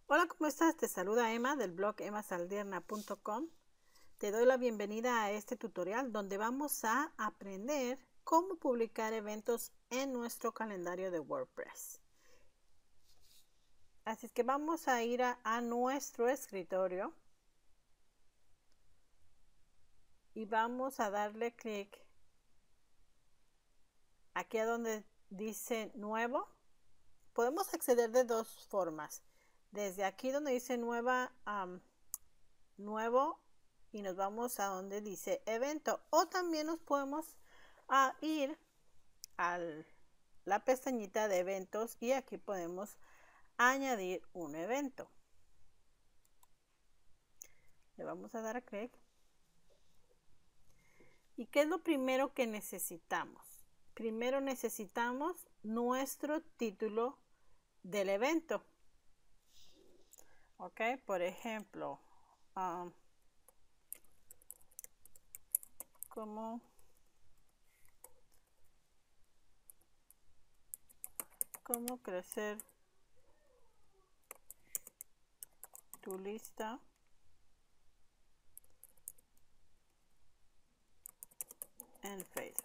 Hola, ¿cómo estás? Te saluda Emma del blog emmasaldierna.com. Te doy la bienvenida a este tutorial donde vamos a aprender cómo publicar eventos en nuestro calendario de WordPress. Así es que vamos a ir a nuestro escritorio y vamos a darle clic aquí a donde dice nuevo. Podemos acceder de dos formas. Desde aquí donde dice nuevo y nos vamos a donde dice evento, o también nos podemos ir a la pestañita de eventos y aquí podemos añadir un evento. Le vamos a dar a clic. ¿Y qué es lo primero que necesitamos? Primero necesitamos nuestro título del evento. Ok, por ejemplo, cómo crecer tu lista en Facebook.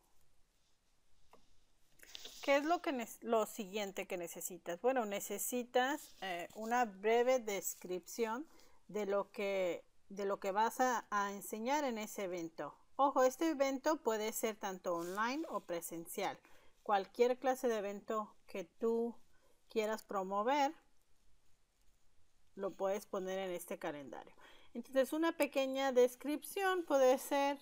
¿Qué es lo siguiente que necesitas? Bueno, necesitas una breve descripción de lo que vas a enseñar en ese evento. Ojo, este evento puede ser tanto online o presencial. Cualquier clase de evento que tú quieras promover, lo puedes poner en este calendario. Entonces, una pequeña descripción puede ser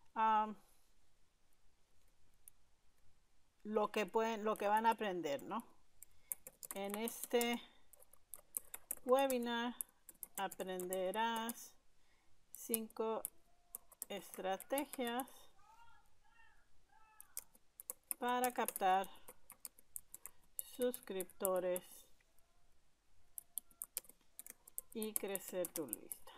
lo que van a aprender, ¿no? En este webinar aprenderás 5 estrategias para captar suscriptores y crecer tu lista.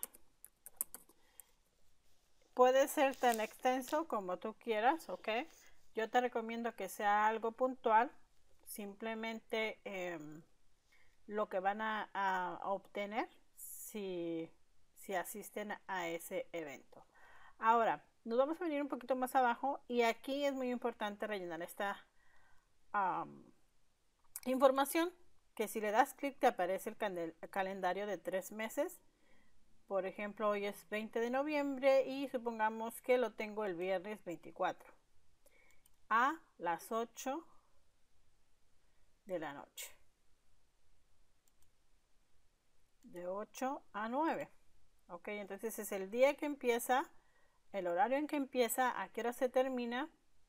Puede ser tan extenso como tú quieras, ¿ok? Yo te recomiendo que sea algo puntual, simplemente lo que van a obtener si asisten a ese evento. Ahora, nos vamos a venir un poquito más abajo y aquí es muy importante rellenar esta información, que si le das clic te aparece el calendario de 3 meses. Por ejemplo, hoy es 20 de noviembre y supongamos que lo tengo el viernes 24 a las 8 de la noche. De 8 a 9. Ok, entonces es el día que empieza, el horario en que empieza, a qué hora se termina.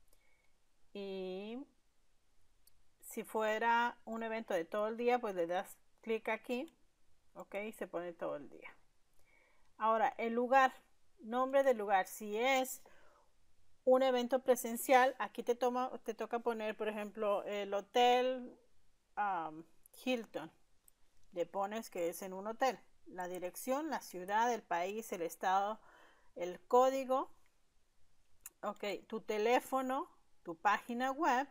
Y si fuera un evento de todo el día, pues le das clic aquí, ok, y se pone todo el día. Ahora, el lugar, nombre del lugar. Si es un evento presencial, aquí te toca poner, por ejemplo, el hotel Hilton. Le pones que es en un hotel. La dirección, la ciudad, el país, el estado, el código, ok, tu teléfono, tu página web.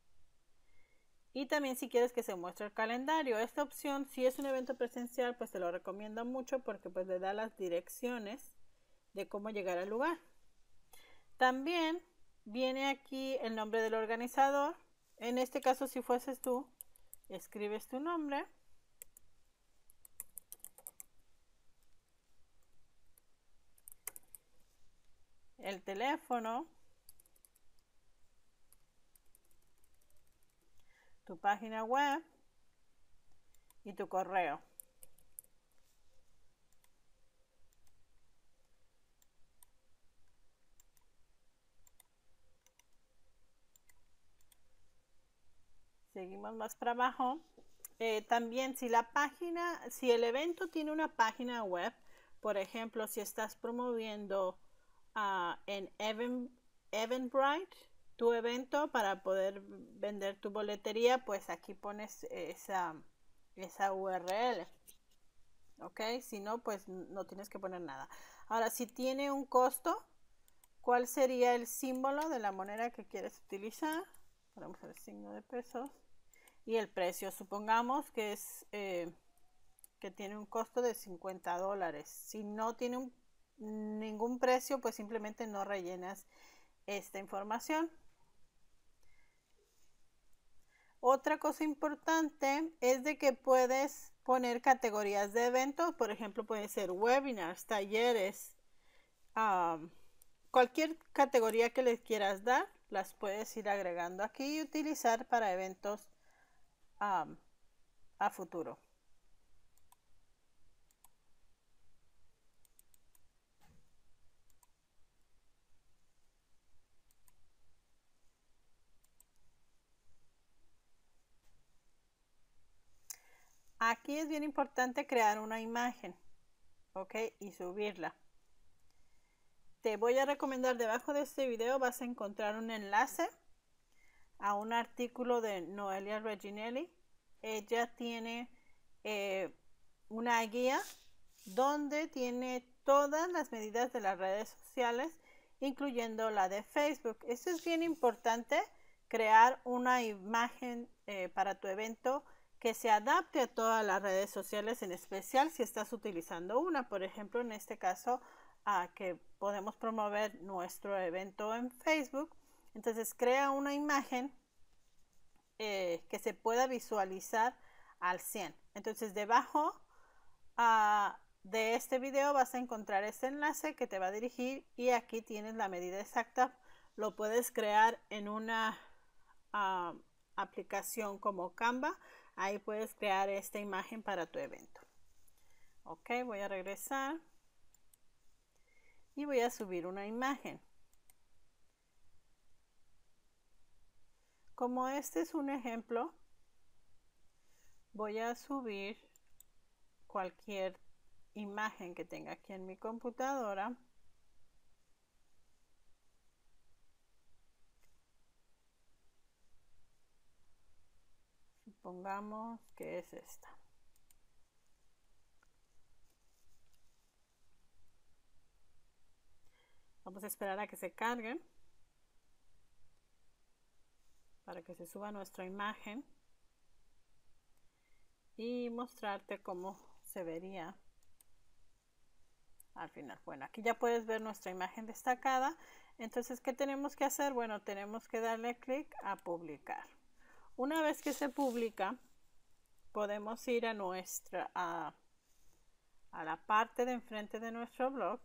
Y también si quieres que se muestre el calendario. Esta opción, si es un evento presencial, pues te lo recomiendo mucho porque pues le da las direcciones de cómo llegar al lugar. También viene aquí el nombre del organizador. En este caso, si fueses tú, escribes tu nombre. El teléfono. Tu página web. Y tu correo. Seguimos más para abajo. También si el evento tiene una página web, por ejemplo, si estás promoviendo en Eventbrite tu evento para poder vender tu boletería, pues aquí pones esa URL. Ok, si no, pues no tienes que poner nada. Ahora, si tiene un costo, ¿cuál sería el símbolo de la moneda que quieres utilizar? Ponemos el signo de pesos. Y el precio, supongamos que es que tiene un costo de $50. Si no tiene ningún precio, pues simplemente no rellenas esta información. Otra cosa importante es de que puedes poner categorías de eventos. Por ejemplo, puede ser webinars, talleres, cualquier categoría que les quieras dar, las puedes ir agregando aquí y utilizar para eventos a futuro. Aquí es bien importante crear una imagen, ¿ok? Y subirla. Te voy a recomendar, debajo de este video vas a encontrar un enlace a un artículo de Noelia Reginelli. Ella tiene una guía donde tiene todas las medidas de las redes sociales, incluyendo la de Facebook. Esto es bien importante, crear una imagen para tu evento que se adapte a todas las redes sociales, en especial si estás utilizando una. Por ejemplo, en este caso, que podemos promover nuestro evento en Facebook. Entonces, crea una imagen que se pueda visualizar al 100. Entonces, debajo de este video vas a encontrar este enlace que te va a dirigir y aquí tienes la medida exacta. Lo puedes crear en una aplicación como Canva. Ahí puedes crear esta imagen para tu evento. Ok, voy a regresar y voy a subir una imagen. Como este es un ejemplo, voy a subir cualquier imagen que tenga aquí en mi computadora. Supongamos que es esta. Vamos a esperar a que se carguen para que se suba nuestra imagen y mostrarte cómo se vería al final. Bueno, aquí ya puedes ver nuestra imagen destacada. Entonces, ¿qué tenemos que hacer? Bueno, tenemos que darle clic a publicar. Una vez que se publica, podemos ir a la parte de enfrente de nuestro blog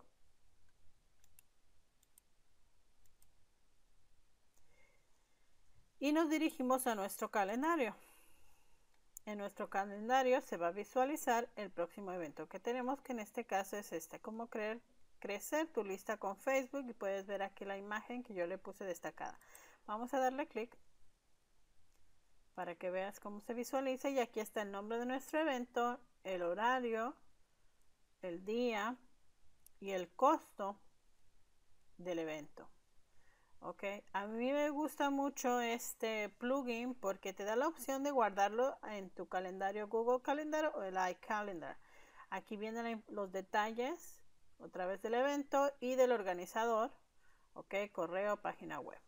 y nos dirigimos a nuestro calendario. En nuestro calendario se va a visualizar el próximo evento que tenemos, que en este caso es cómo crecer tu lista con Facebook, y puedes ver aquí la imagen que yo le puse destacada. Vamos a darle clic para que veas cómo se visualiza y aquí está el nombre de nuestro evento, el horario, el día y el costo del evento. Ok, a mí me gusta mucho este plugin porque te da la opción de guardarlo en tu calendario Google Calendar o el iCalendar. Aquí vienen los detalles otra vez del evento y del organizador, ok, correo, página web.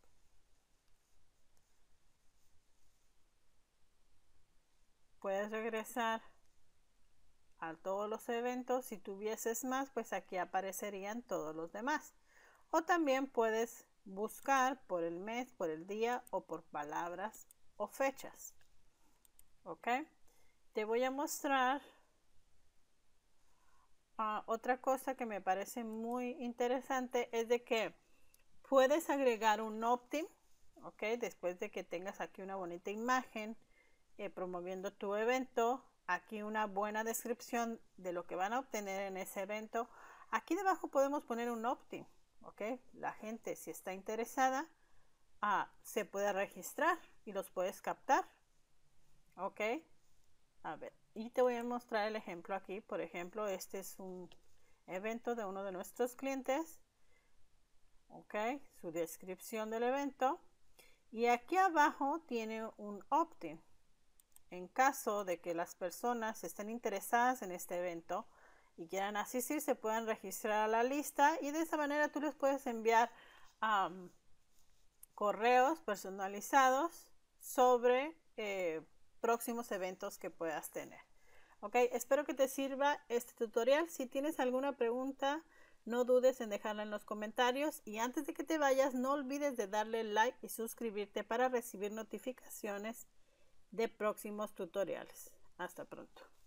Puedes regresar a todos los eventos. Si tuvieses más, pues aquí aparecerían todos los demás. O también puedes buscar por el mes, por el día o por palabras o fechas. Ok, te voy a mostrar otra cosa que me parece muy interesante, es de que puedes agregar un opt-in, ok, después de que tengas aquí una bonita imagen promoviendo tu evento, aquí una buena descripción de lo que van a obtener en ese evento. Aquí debajo podemos poner un opt-in. Okay. La gente, si está interesada, se puede registrar y los puedes captar. Ok, a ver, y te voy a mostrar el ejemplo aquí. Por ejemplo, este es un evento de uno de nuestros clientes. Ok, su descripción del evento, y aquí abajo tiene un opt-in. En caso de que las personas estén interesadas en este evento y quieran asistir, se pueden registrar a la lista y de esa manera tú les puedes enviar correos personalizados sobre próximos eventos que puedas tener. Ok, espero que te sirva este tutorial. Si tienes alguna pregunta, no dudes en dejarla en los comentarios. Y antes de que te vayas, no olvides de darle like y suscribirte para recibir notificaciones de próximos tutoriales. Hasta pronto.